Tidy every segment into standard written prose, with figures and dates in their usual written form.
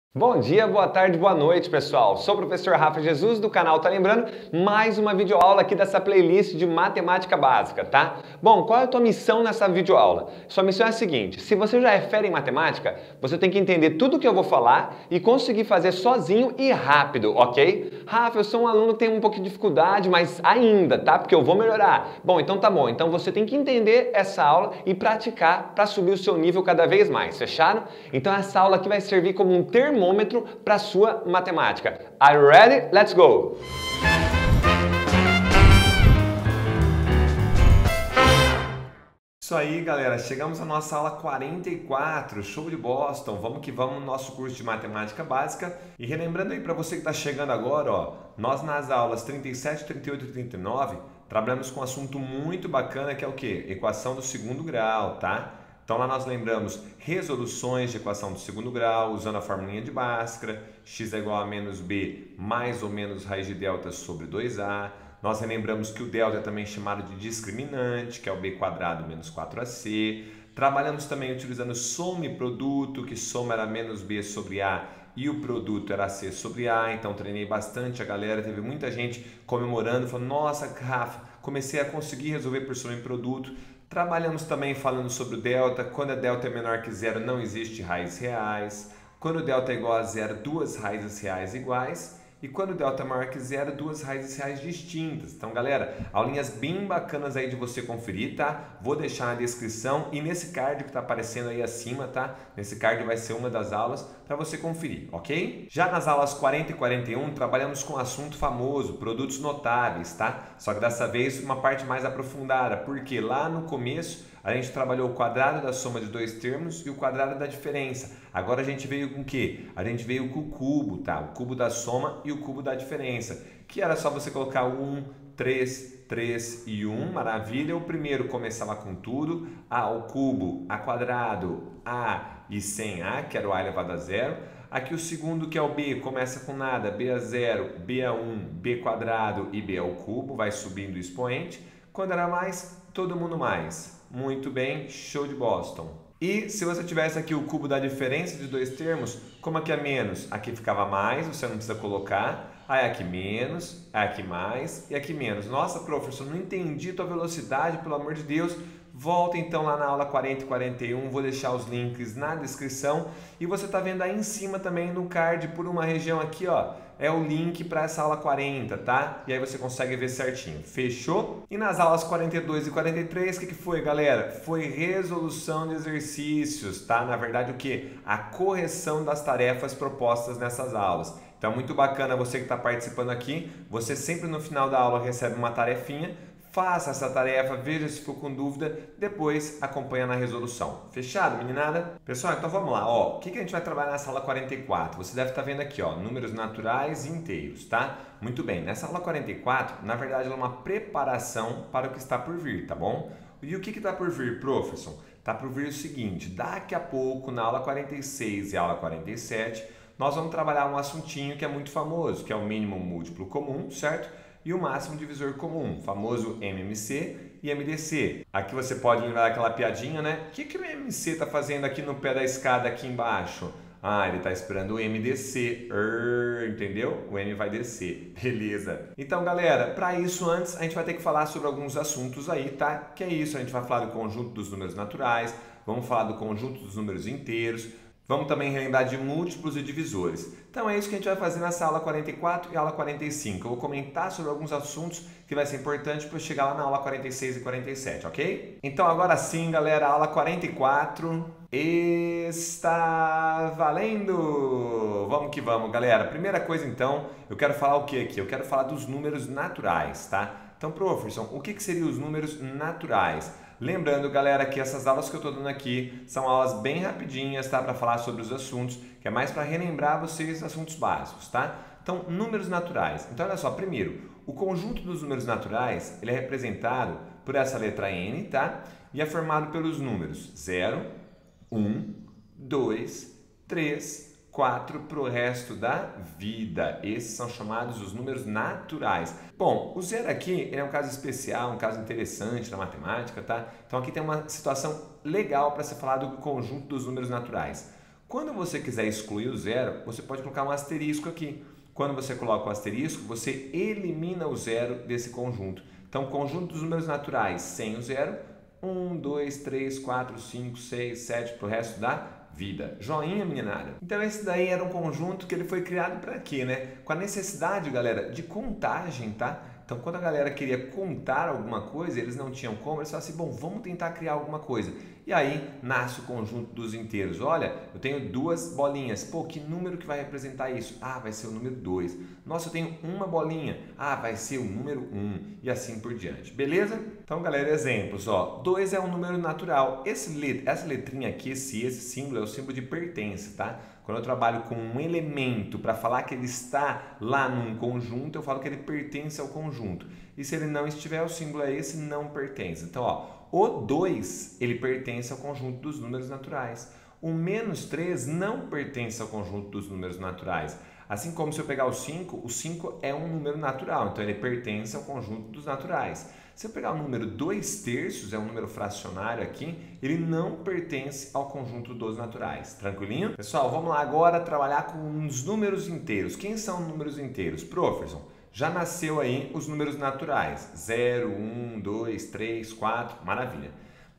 Bom dia, boa tarde, boa noite, pessoal. Sou o professor Rafa Jesus do canal Tá Lembrando, mais uma videoaula aqui dessa playlist de matemática básica, tá? Bom, qual é a tua missão nessa videoaula? Sua missão é a seguinte: se você já é fera em matemática, você tem que entender tudo que eu vou falar e conseguir fazer sozinho e rápido, ok? Rafa, eu sou um aluno que tem um pouco de dificuldade, mas ainda, tá? Porque eu vou melhorar. Bom, então tá bom. Então você tem que entender essa aula e praticar para subir o seu nível cada vez mais, fecharam? Então essa aula aqui vai servir como um termômetro para sua matemática. Are you ready? Let's go! Isso aí, galera, chegamos à nossa aula 44, show de Boston, vamos que vamos no nosso curso de matemática básica. E relembrando aí para você que está chegando agora, ó, nós nas aulas 37, 38 e 39 trabalhamos com um assunto muito bacana que é o quê? Equação do segundo grau, tá? Então lá nós lembramos resoluções de equação do segundo grau, usando a formulinha de Bhaskara, x é igual a menos b mais ou menos raiz de delta sobre 2a. Nós relembramos que o delta é também chamado de discriminante, que é o b quadrado menos 4ac. Trabalhamos também utilizando soma e produto, que soma era menos b sobre a e o produto era c sobre a. Então treinei bastante a galera, teve muita gente comemorando, falando: nossa, Rafa, comecei a conseguir resolver por soma e produto. Trabalhamos também falando sobre o delta. Quando a delta é menor que zero, não existe raízes reais. Quando o delta é igual a zero, duas raízes reais iguais. E quando o delta é maior que zero, duas raízes reais distintas. Então, galera, aulinhas bem bacanas aí de você conferir, tá? Vou deixar na descrição e nesse card que tá aparecendo aí acima, tá? Nesse card vai ser uma das aulas para você conferir, ok? Já nas aulas 40 e 41, trabalhamos com um assunto famoso, produtos notáveis, tá? Só que dessa vez uma parte mais aprofundada, porque lá no começo a gente trabalhou o quadrado da soma de dois termos e o quadrado da diferença. Agora a gente veio com o quê? A gente veio com o cubo, tá? O cubo da soma e o cubo da diferença, que era só você colocar 1, 3, 3 e 1, maravilha. O primeiro começava com tudo, a ao cubo, a quadrado, a e sem a, que era o a elevado a zero. Aqui o segundo, que é o b, começa com nada, b a zero, b a 1, b quadrado e b ao cubo, vai subindo o expoente. Quando era mais, todo mundo mais. Muito bem, show de Boston. E se você tivesse aqui o cubo da diferença de dois termos, como aqui é menos, aqui ficava mais, você não precisa colocar. Aí aqui menos, aqui mais e aqui menos. Nossa, professor, não entendi tua velocidade, pelo amor de Deus. Volta então lá na aula 40 e 41, vou deixar os links na descrição. E você está vendo aí em cima também no card, por uma região aqui, ó, é o link para essa aula 40, tá? E aí você consegue ver certinho. Fechou? E nas aulas 42 e 43, o que foi, galera? Foi resolução de exercícios, tá? Na verdade, o que? A correção das tarefas propostas nessas aulas. Então, muito bacana você que está participando aqui. Você sempre no final da aula recebe uma tarefinha. Faça essa tarefa, veja se ficou com dúvida, depois acompanha na resolução. Fechado, meninada? Pessoal, então vamos lá. Ó, o que a gente vai trabalhar nessa aula 44? Você deve estar vendo aqui, ó, números naturais e inteiros, tá? Muito bem, nessa aula 44, na verdade, ela é uma preparação para o que está por vir, tá bom? E o que está por vir, professor? Está por vir o seguinte: daqui a pouco, na aula 46 e aula 47, nós vamos trabalhar um assuntinho que é muito famoso, que é o mínimo múltiplo comum, certo? E o máximo divisor comum, famoso MMC e MDC. Aqui você pode lembrar aquela piadinha, né? O que o MMC está fazendo aqui no pé da escada aqui embaixo? Ah, ele está esperando o MDC, entendeu? O M vai descer, beleza. Então, galera, para isso antes a gente vai ter que falar sobre alguns assuntos aí, tá? Que é isso, a gente vai falar do conjunto dos números naturais, vamos falar do conjunto dos números inteiros, vamos também relembrar de múltiplos e divisores. Então é isso que a gente vai fazer nessa aula 44 e aula 45. Eu vou comentar sobre alguns assuntos que vai ser importante para eu chegar lá na aula 46 e 47, ok? Então agora sim, galera, a aula 44 está valendo! Vamos que vamos, galera. Primeira coisa então, eu quero falar o que aqui? Eu quero falar dos números naturais, tá? Então, professor, o que seriam os números naturais? Lembrando, galera, que essas aulas que eu estou dando aqui são aulas bem rapidinhas, tá? Para falar sobre os assuntos, que é mais para relembrar vocês assuntos básicos, tá? Então, números naturais. Então, olha só, primeiro, o conjunto dos números naturais, ele é representado por essa letra N, tá? E é formado pelos números 0, 1, 2, 3, 4 para o resto da vida. Esses são chamados os números naturais. Bom, o zero aqui é um caso especial, um caso interessante na matemática, tá? Então aqui tem uma situação legal para ser falado do conjunto dos números naturais. Quando você quiser excluir o zero, você pode colocar um asterisco aqui. Quando você coloca o asterisco, você elimina o zero desse conjunto. Então, o conjunto dos números naturais sem o zero, 1, 2, 3, 4, 5, 6, 7 para o resto da vida. Joinha, meninada? Então, esse daí era um conjunto que ele foi criado para quê, né? Com a necessidade, galera, de contagem, tá? Então, quando a galera queria contar alguma coisa, eles não tinham como, eles falaram assim, bom, vamos tentar criar alguma coisa. E aí, nasce o conjunto dos inteiros. Olha, eu tenho duas bolinhas. Pô, que número que vai representar isso? Ah, vai ser o número 2. Nossa, eu tenho uma bolinha. Ah, vai ser o número 1. E assim por diante. Beleza? Então, galera, exemplos. 2 é um número natural. Essa letrinha aqui, esse símbolo, é o símbolo de pertence, tá? Quando eu trabalho com um elemento para falar que ele está lá num conjunto, eu falo que ele pertence ao conjunto. E se ele não estiver, o símbolo é esse, não pertence. Então, o 2, ele pertence ao conjunto dos números naturais. O menos 3 não pertence ao conjunto dos números naturais. Assim como se eu pegar o 5 é um número natural, então ele pertence ao conjunto dos naturais. Se eu pegar o número 2/3, é um número fracionário aqui, ele não pertence ao conjunto dos naturais. Tranquilinho? Pessoal, vamos lá agora trabalhar com os números inteiros. Quem são números inteiros? Professor, já nasceu aí os números naturais. 0, 1, 2, 3, 4, maravilha.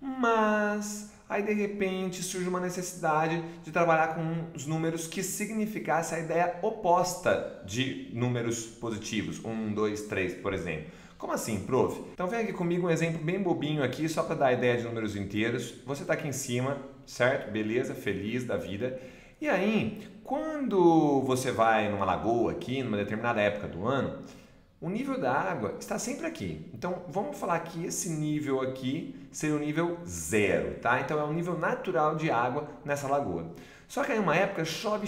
Mas aí de repente surge uma necessidade de trabalhar com os números que significasse a ideia oposta de números positivos. 1, 2, 3, por exemplo. Como assim, prof? Então vem aqui comigo um exemplo bem bobinho aqui, só para dar a ideia de números inteiros. Você está aqui em cima, certo? Beleza, feliz da vida. E aí, quando você vai numa lagoa aqui, numa determinada época do ano, o nível da água está sempre aqui. Então, vamos falar que esse nível aqui seria o nível 0, tá? Então, é um nível natural de água nessa lagoa. Só que aí, uma época, chove,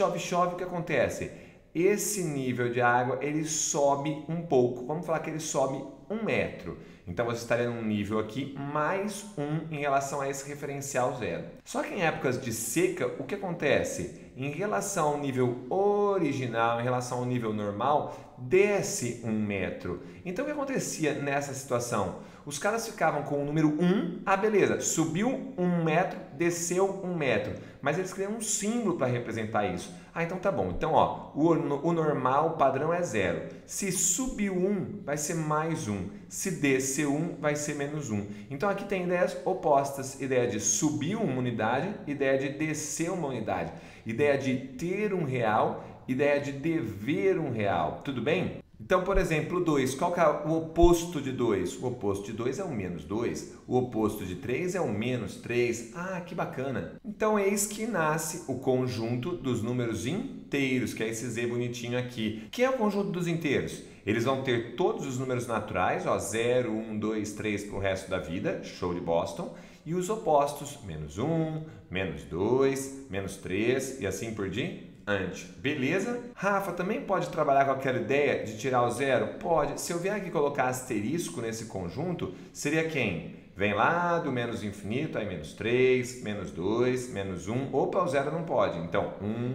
o que acontece? Esse nível de água, ele sobe um pouco. Vamos falar que ele sobe 1 metro. Então, você estaria num nível aqui mais 1 em relação a esse referencial 0. Só que em épocas de seca, o que acontece? Em relação ao nível original, em relação ao nível normal, desce 1 metro. Então, o que acontecia nessa situação? Os caras ficavam com o número 1, beleza, subiu 1 metro, desceu 1 metro. Mas eles criam um símbolo para representar isso. Então tá bom. Então, o normal, o padrão é 0. Se subir 1, vai ser mais 1. Se descer 1, vai ser menos 1. Então, aqui tem ideias opostas. Ideia de subir uma unidade, ideia de descer uma unidade. Ideia de ter um real, ideia de dever um real. Tudo bem? Então, por exemplo, 2, qual que é o oposto de 2? O oposto de 2 é o menos 2. O oposto de 3 é o menos 3. Que bacana! Então, eis que nasce o conjunto dos números inteiros, que é esse Z bonitinho aqui. Que é o conjunto dos inteiros? Eles vão ter todos os números naturais, 0, 1, 2, 3 para o resto da vida, show de Boston. E os opostos, menos 1, menos 2, menos 3 e assim por diante. Beleza? Rafa, também pode trabalhar com aquela ideia de tirar o 0? Pode. Se eu vier aqui colocar asterisco nesse conjunto, seria quem? Vem lá do menos infinito, aí menos 3, menos 2, menos 1. Opa, o 0 não pode. Então, 1,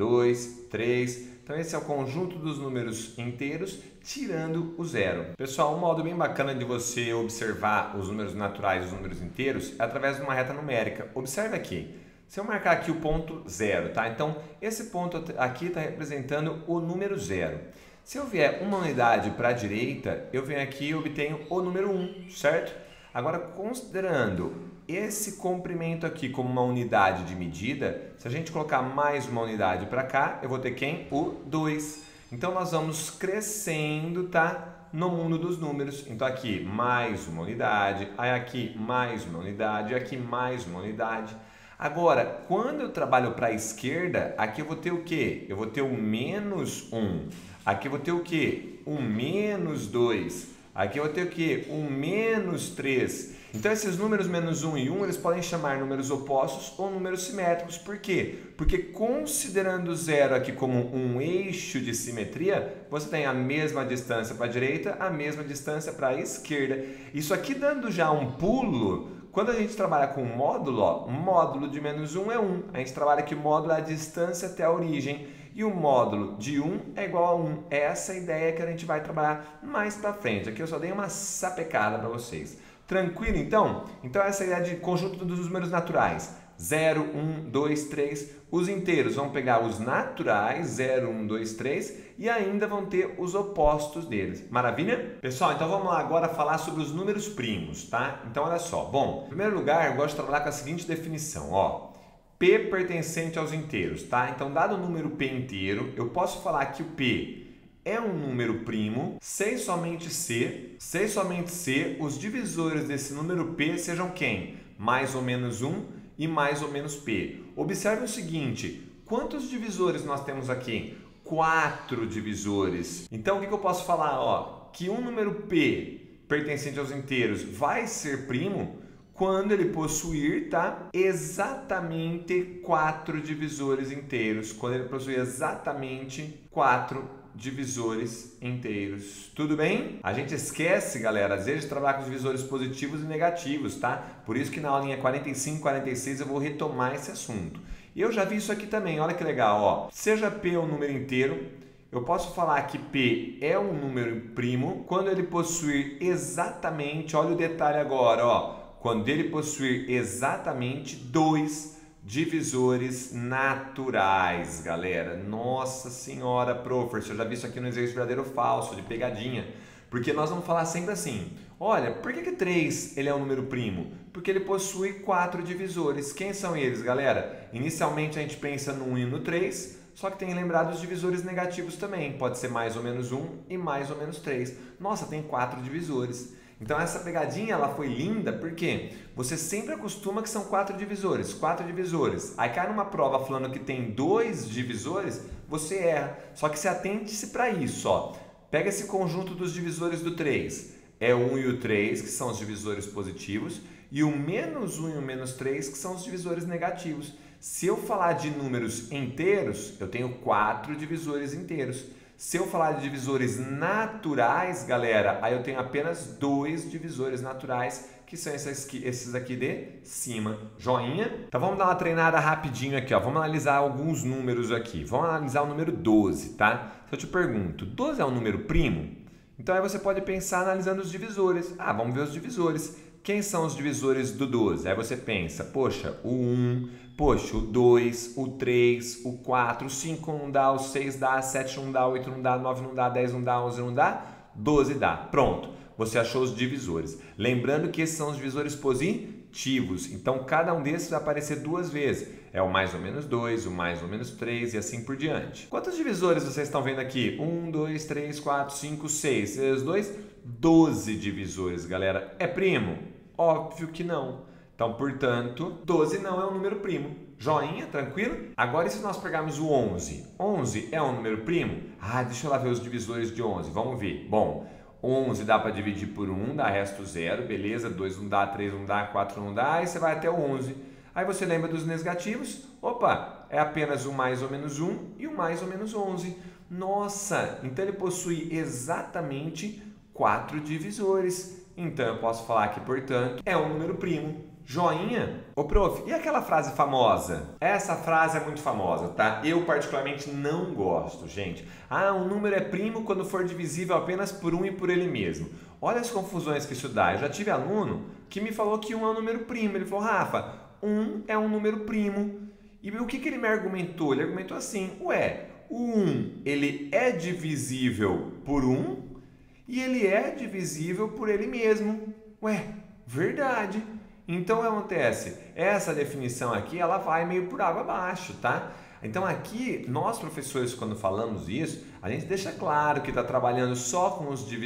2, 3. Então, esse é o conjunto dos números inteiros, tirando o 0. Pessoal, um modo bem bacana de você observar os números naturais e os números inteiros é através de uma reta numérica. Observe aqui. Se eu marcar aqui o ponto 0, tá? Então, esse ponto aqui está representando o número 0. Se eu vier uma unidade para a direita, eu venho aqui e obtenho o número 1, certo? Agora, considerando esse comprimento aqui como uma unidade de medida, se a gente colocar mais uma unidade para cá, eu vou ter quem? O 2. Então, nós vamos crescendo, tá? No mundo dos números. Então, aqui mais uma unidade, aí aqui mais uma unidade, aqui mais uma unidade. Agora, quando eu trabalho para a esquerda, aqui eu vou ter o quê? Eu vou ter o menos 1. Aqui eu vou ter o quê? O menos 2. Aqui eu vou ter o quê? O menos 3. Então, esses números menos 1 e 1, eles podem chamar números opostos ou números simétricos. Por quê? Porque considerando o 0 aqui como um eixo de simetria, você tem a mesma distância para a direita, a mesma distância para a esquerda. Isso aqui dando já um pulo. Quando a gente trabalha com módulo, módulo de menos 1 é 1. A gente trabalha que o módulo é a distância até a origem. E o módulo de 1 é igual a 1. É essa a ideia que a gente vai trabalhar mais para frente. Aqui eu só dei uma sapecada para vocês. Tranquilo, então? Então, essa é a ideia de conjunto dos números naturais. 0, 1, 2, 3. Os inteiros vão pegar os naturais, 0, 1, 2, 3, e ainda vão ter os opostos deles. Maravilha? Pessoal, então vamos lá agora falar sobre os números primos, tá? Então olha só. Bom, em primeiro lugar, eu gosto de trabalhar com a seguinte definição, ó. P pertencente aos inteiros, tá? Então, dado o número P inteiro, eu posso falar que o P é um número primo, se e somente se, os divisores desse número P sejam quem? Mais ou menos 1 e mais ou menos P. Observe o seguinte, quantos divisores nós temos aqui? 4 divisores. Então, o que eu posso falar? Ó, que um número P pertencente aos inteiros vai ser primo quando ele possuir, tá? Exatamente 4 divisores inteiros. Quando ele possuir exatamente 4 divisores inteiros. Tudo bem? A gente esquece, galera, às vezes de trabalhar com divisores positivos e negativos, tá? Por isso que na aulinha 45 e 46 eu vou retomar esse assunto. E eu já vi isso aqui também, olha que legal, ó. Seja P um número inteiro, eu posso falar que P é um número primo quando ele possuir exatamente, olha o detalhe agora, ó. Quando ele possuir exatamente 2 divisores naturais, galera. Nossa senhora, professor, eu já vi isso aqui no exercício verdadeiro ou falso, de pegadinha. Porque nós vamos falar sempre assim, olha, por que 3 ele é um número primo? Porque ele possui 4 divisores. Quem são eles, galera? Inicialmente a gente pensa no 1 e no 3, só que tem que lembrar dos divisores negativos também. Pode ser mais ou menos 1 e mais ou menos 3. Nossa, tem 4 divisores. Então essa pegadinha ela foi linda porque você sempre acostuma que são 4 divisores, 4 divisores. Aí cai numa prova falando que tem 2 divisores, você erra. Só que se atente-se para isso, ó. Pega esse conjunto dos divisores do 3. É o 1 e o 3, que são os divisores positivos, e o menos 1 e o menos 3, que são os divisores negativos. Se eu falar de números inteiros, eu tenho 4 divisores inteiros. Se eu falar de divisores naturais, galera, aí eu tenho apenas 2 divisores naturais, que são esses aqui de cima. Joinha? Então vamos dar uma treinada rapidinho aqui, ó. Vamos analisar alguns números aqui. Vamos analisar o número 12, tá? Se eu te pergunto, 12 é um número primo? Então aí você pode pensar analisando os divisores. Ah, vamos ver os divisores. Quem são os divisores do 12? Aí você pensa, poxa, o 1, poxa, o 2, o 3, o 4, o 5 não dá, o 6 dá, o 7 não dá, o 8 não dá, o 9 não dá, 10 não dá, 11 não dá, 12 dá. Pronto, você achou os divisores. Lembrando que esses são os divisores positivos, então cada um desses vai aparecer 2 vezes. É o mais ou menos 2, o mais ou menos 3 e assim por diante. Quantos divisores vocês estão vendo aqui? 1, 2, 3, 4, 5, 6. Esses dois? 12 divisores, galera. É primo? Óbvio que não. Então, portanto, 12 não é um número primo. Joinha, tranquilo? Agora, e se nós pegarmos o 11? 11 é um número primo? Ah, deixa eu lá ver os divisores de 11. Vamos ver. Bom, 11 dá para dividir por 1, dá resto 0, beleza? 2 não dá, 3 não dá, 4 não dá, aí você vai até o 11. Aí você lembra dos negativos? Opa, é apenas o mais ou menos 1 e o mais ou menos 11. Nossa, então ele possui exatamente 4 divisores. Então eu posso falar que, portanto, é um número primo. Joinha? Ô, prof, e aquela frase famosa? Essa frase é muito famosa, tá? Eu particularmente não gosto, gente. Ah, um número é primo quando for divisível apenas por 1 e por ele mesmo. Olha as confusões que isso dá. Eu já tive aluno que me falou que 1 é um número primo. Ele falou, Rafa, 1 é um número primo. E o que ele me argumentou? Ele argumentou assim, ué, o 1 ele é divisível por 1 e ele é divisível por ele mesmo. Ué, verdade. Então, o que acontece? Essa definição aqui, ela vai meio por água abaixo, tá? Então, aqui, nós professores, quando falamos isso, a gente deixa claro que está trabalhando só com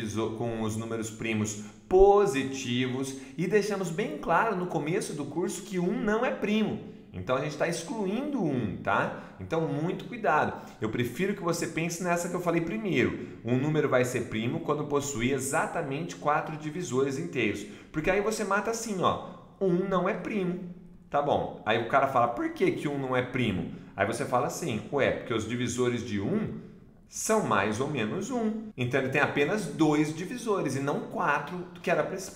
os números primos positivos e deixamos bem claro no começo do curso que 1 não é primo. Então, a gente está excluindo 1, tá? Então, muito cuidado. Eu prefiro que você pense nessa que eu falei primeiro. Um número vai ser primo quando possuir exatamente 4 divisores inteiros. Porque aí você mata assim, ó. 1 não é primo. Tá bom. Aí o cara fala, por que 1 não é primo? Aí você fala assim, ué, porque os divisores de 1 são mais ou menos 1. Então ele tem apenas 2 divisores e não 4 que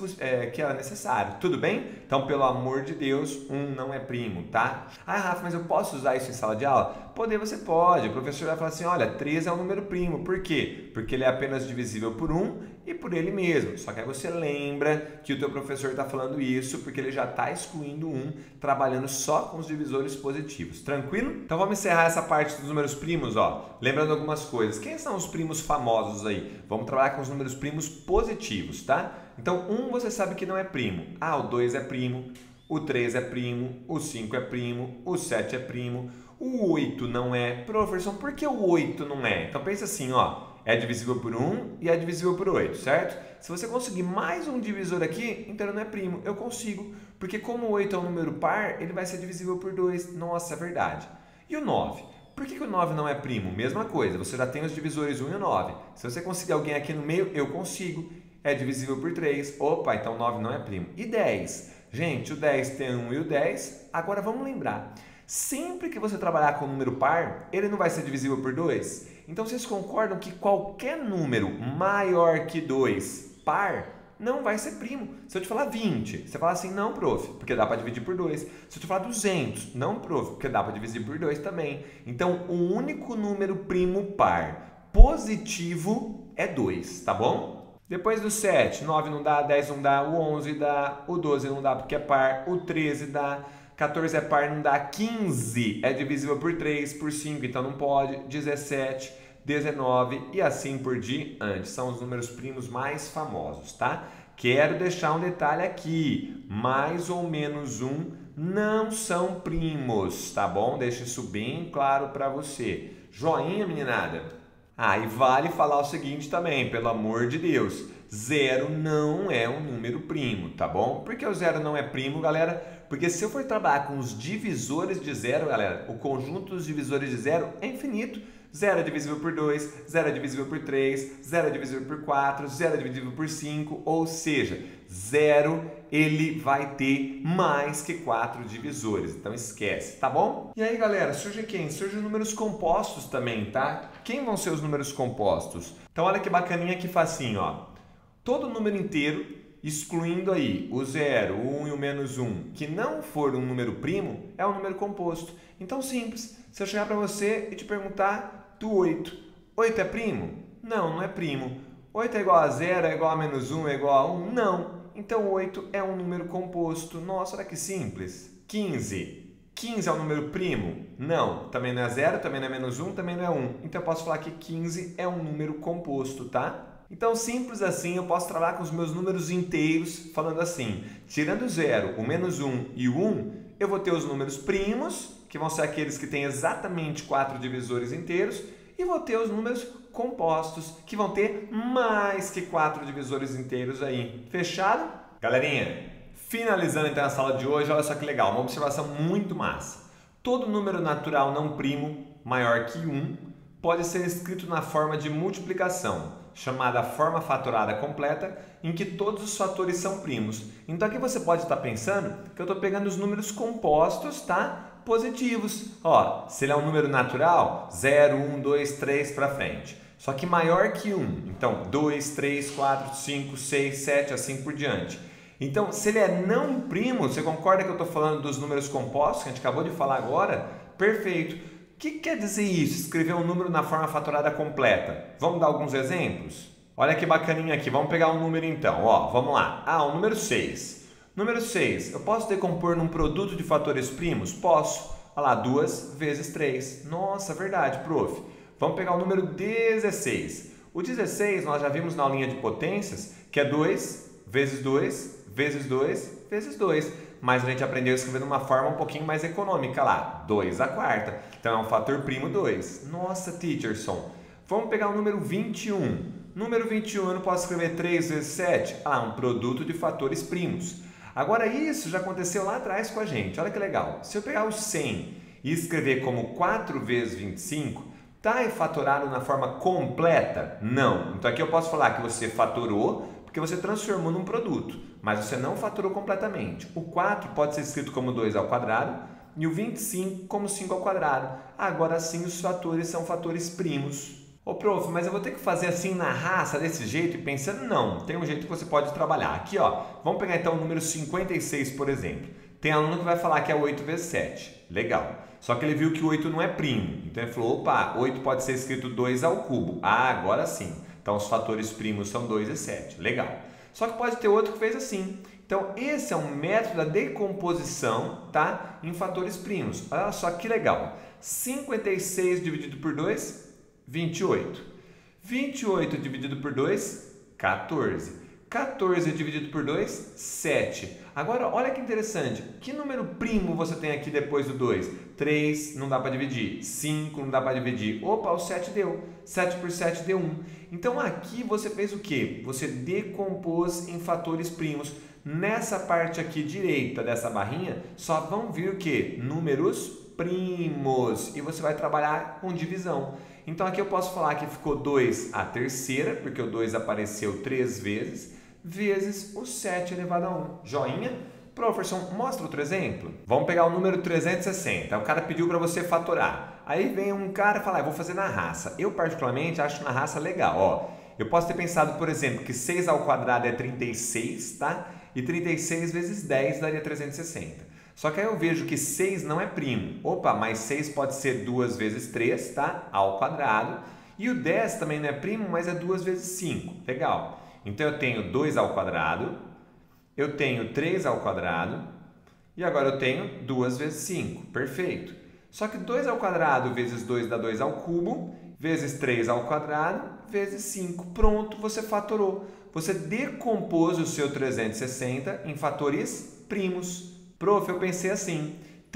era necessário. Tudo bem? Então, pelo amor de Deus, 1 não é primo, tá? Ah, Rafa, mas eu posso usar isso em sala de aula? Poder você pode. O professor vai falar assim, olha, 3 é um número primo. Por quê? Porque ele é apenas divisível por 1 e por ele mesmo. Só que aí você lembra que o teu professor está falando isso porque ele já está excluindo 1, trabalhando só com os divisores positivos. Tranquilo? Então vamos encerrar essa parte dos números primos, ó. Lembrando algumas coisas. Quem são os primos famosos aí? Vamos trabalhar com os números primos positivos, tá? Então, 1 você sabe que não é primo. Ah, o 2 é primo, o 3 é primo, o 5 é primo, o 7 é primo, o 8 não é. Professor, por que o 8 não é? Então pensa assim, ó. É divisível por 1 e é divisível por 8, certo? Se você conseguir mais um divisor aqui, então ele não é primo. Eu consigo, porque como o 8 é um número par, ele vai ser divisível por 2. Nossa, é verdade. E o 9? Por que o 9 não é primo? Mesma coisa, você já tem os divisores 1 e o 9. Se você conseguir alguém aqui no meio, eu consigo. É divisível por 3. Opa, então 9 não é primo. E 10? Gente, o 10 tem 1 e o 10. Agora vamos lembrar. Sempre que você trabalhar com um número par, ele não vai ser divisível por 2? Então vocês concordam que qualquer número maior que 2 par não vai ser primo. Se eu te falar 20, você fala assim, não, prof, porque dá para dividir por 2. Se eu te falar 200, não, prof, porque dá para dividir por 2 também. Então, o único número primo par positivo é 2, tá bom? Depois do 7, 9 não dá, 10 não dá, o 11 dá, o 12 não dá porque é par, o 13 dá, 14 é par, não dá, 15 é divisível por 3, por 5, então não pode, 17, 19 e assim por diante. São os números primos mais famosos, tá? Quero deixar um detalhe aqui, mais ou menos 1 não são primos, tá bom? Deixa isso bem claro para você. Joinha, meninada? Ah, e vale falar o seguinte também, pelo amor de Deus, 0 não é um número primo, tá bom? Por que o 0 não é primo, galera? Porque se eu for trabalhar com os divisores de 0, galera, o conjunto dos divisores de 0 é infinito. 0 é divisível por 2, 0 é divisível por 3, 0 é divisível por 4, 0 é divisível por 5, ou seja, 0 ele vai ter mais que 4 divisores, então esquece, tá bom? E aí, galera, surge quem? Surgem números compostos também, tá? Quem vão ser os números compostos? Então olha que bacaninha, que facinho, ó. Todo número inteiro, excluindo aí o 0, o 1 e o menos 1, que não for um número primo, é um número composto. Então, simples. Se eu chegar para você e te perguntar do 8, 8 é primo? Não, não é primo. 8 é igual a 0, é igual a menos 1, é igual a 1? Não. Então, 8 é um número composto. Nossa, olha que simples. 15. 15 é um número primo? Não. Também não é 0, também não é menos 1, também não é 1. Então, eu posso falar que 15 é um número composto, tá? Então, simples assim, eu posso trabalhar com os meus números inteiros, falando assim, tirando o 0, o menos 1 e o 1, eu vou ter os números primos, que vão ser aqueles que têm exatamente 4 divisores inteiros, e vou ter os números compostos, que vão ter mais que 4 divisores inteiros aí. Fechado? Galerinha, finalizando então a sala de hoje, olha só que legal, uma observação muito massa. Todo número natural não primo maior que 1 pode ser escrito na forma de multiplicação, chamada forma fatorada completa, em que todos os fatores são primos. Então aqui você pode estar pensando que eu estou pegando os números compostos, tá? Positivos. Ó, se ele é um número natural, 0, 1, 2, 3 para frente. Só que maior que 1. Então, 2, 3, 4, 5, 6, 7, assim por diante. Então, se ele é não primo, você concorda que eu estou falando dos números compostos, que a gente acabou de falar agora? Perfeito. O que quer dizer isso, escrever um número na forma fatorada completa? Vamos dar alguns exemplos? Olha que bacaninha aqui, vamos pegar um número então, ó, vamos lá. Ah, o número 6. Número 6, eu posso decompor num produto de fatores primos? Posso. Olha lá, 2 vezes 3. Nossa, verdade, prof. Vamos pegar o número 16. O 16 nós já vimos na aulinha de potências, que é 2 vezes 2 vezes 2 vezes 2. Mas a gente aprendeu a escrever de uma forma um pouquinho mais econômica lá, 2 à quarta. Então é um fator primo 2. Nossa, teacherson. Vamos pegar o número 21. Número 21 eu não posso escrever 3 vezes 7? Ah, um produto de fatores primos. Agora isso já aconteceu lá atrás com a gente, olha que legal. Se eu pegar o 100 e escrever como 4 vezes 25, está fatorado na forma completa? Não. Então aqui eu posso falar que você fatorou porque você transformou num produto, mas você não fatorou completamente. O 4 pode ser escrito como 2 ao quadrado e o 25 como 5 ao quadrado. Agora sim os fatores são fatores primos. Ô, prof, mas eu vou ter que fazer assim na raça, desse jeito e pensando? Não, tem um jeito que você pode trabalhar. Aqui, ó, vamos pegar então o número 56, por exemplo. Tem aluno que vai falar que é 8 vezes 7. Legal. Só que ele viu que o 8 não é primo. Então ele falou, opa, 8 pode ser escrito 2 ao cubo. Ah, agora sim. Então os fatores primos são 2 e 7. Legal. Só que pode ter outro que fez assim. Então esse é um método da decomposição, tá? Em fatores primos. Olha só que legal. 56 dividido por 2, 28. 28 dividido por 2, 14. 14 dividido por 2, 7. Agora, olha que interessante. Que número primo você tem aqui depois do 2? 3 não dá para dividir. 5 não dá para dividir. Opa, o 7 deu. 7 por 7 deu 1. Então, aqui você fez o quê? Você decompôs em fatores primos. Nessa parte aqui direita dessa barrinha, só vão vir o quê? Números primos. E você vai trabalhar com divisão. Então, aqui eu posso falar que ficou 2 a terceira, porque o 2 apareceu 3 vezes, vezes o 7 elevado a 1. Joinha? Professor, mostra outro exemplo. Vamos pegar o número 360. O cara pediu para você fatorar. Aí vem um cara e fala, vou fazer na raça. Eu, particularmente, acho na raça legal. Ó, eu posso ter pensado, por exemplo, que 6 ao quadrado é 36, tá? E 36 vezes 10 daria 360. Só que aí eu vejo que 6 não é primo. Opa, mas 6 pode ser 2 vezes 3, tá? Ao quadrado. E o 10 também não é primo, mas é 2 vezes 5. Legal. Então eu tenho 2 ao quadrado, eu tenho 3 ao quadrado e agora eu tenho 2 vezes 5. Perfeito. Só que 2 ao quadrado vezes 2 dá 2 ao cubo, vezes 3 ao quadrado, vezes 5. Pronto, você fatorou. Você decompôs o seu 360 em fatores primos. Prof, eu pensei assim,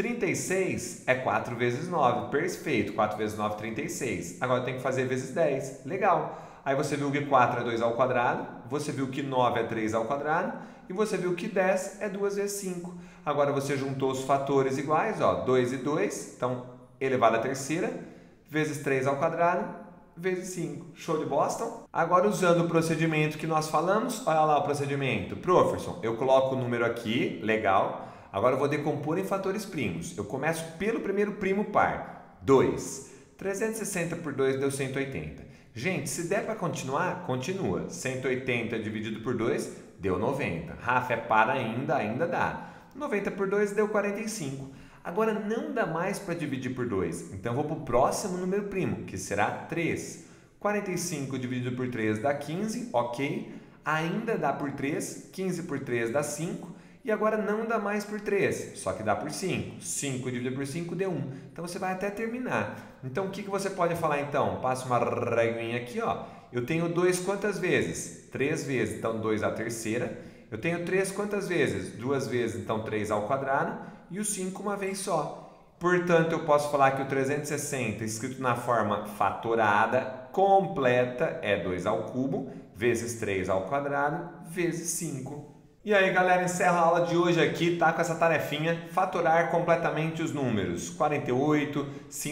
36 é 4 vezes 9, perfeito, 4 vezes 9 é 36, agora eu tenho que fazer vezes 10, legal. Aí você viu que 4 é 2 ao quadrado, você viu que 9 é 3 ao quadrado e você viu que 10 é 2 vezes 5. Agora você juntou os fatores iguais, ó, 2 e 2, então elevado à terceira, vezes 3 ao quadrado, vezes 5. Show de Boston? Agora, usando o procedimento que nós falamos, olha lá o procedimento. Professor, eu coloco o número aqui, legal. Agora eu vou decompor em fatores primos. Eu começo pelo primeiro primo par. 2. 360 por 2 deu 180. Gente, se der para continuar, continua. 180 dividido por 2 deu 90. Rafa, é par ainda? Ainda dá. 90 por 2 deu 45. Agora não dá mais para dividir por 2. Então eu vou para o próximo número primo, que será 3. 45 dividido por 3 dá 15, ok. Ainda dá por 3. 15 por 3 dá 5. E agora não dá mais por 3, só que dá por 5. 5 dividido por 5 deu 1. Então você vai até terminar. Então o que você pode falar então? Passa uma reguinha aqui, ó. Eu tenho 2 quantas vezes? 3 vezes, então 2 à terceira. Eu tenho 3 quantas vezes? 2 vezes, então 3 ao quadrado. E o 5 uma vez só. Portanto, eu posso falar que o 360, escrito na forma fatorada, completa, é 2 ao cubo, vezes 3 ao quadrado, vezes 5. E aí, galera, encerro a aula de hoje aqui, tá? Com essa tarefinha, fatorar completamente os números. 48,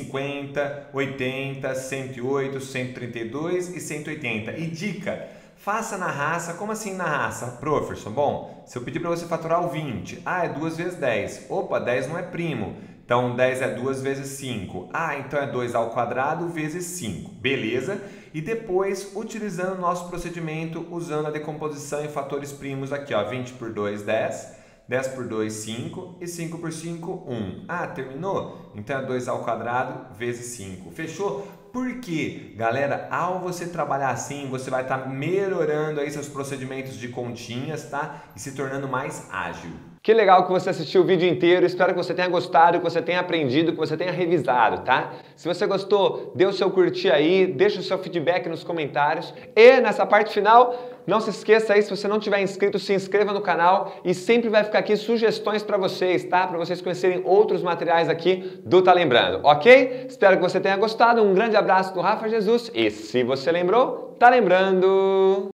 50, 80, 108, 132 e 180. E dica, faça na raça. Como assim na raça? Professor, bom, se eu pedir para você fatorar o 20, é 2 vezes 10. Opa, 10 não é primo. Então, 10 é 2 vezes 5. Então é 2 ao quadrado vezes 5. Beleza? E depois, utilizando o nosso procedimento, usando a decomposição em fatores primos aqui, ó. 20 por 2, 10. 10 por 2, 5. E 5 por 5, 1. Terminou? Então é 2 ao quadrado vezes 5. Fechou? Por quê? Galera, ao você trabalhar assim, você vai estar melhorando aí seus procedimentos de continhas, tá? E se tornando mais ágil. Que legal que você assistiu o vídeo inteiro, espero que você tenha gostado, que você tenha aprendido, que você tenha revisado, tá? Se você gostou, dê o seu curtir aí, deixa o seu feedback nos comentários e nessa parte final, não se esqueça aí, se você não tiver inscrito, se inscreva no canal e sempre vai ficar aqui sugestões para vocês, tá? Para vocês conhecerem outros materiais aqui do Tá Lembrando, ok? Espero que você tenha gostado, um grande abraço do Rafa Jesus e se você lembrou, tá lembrando!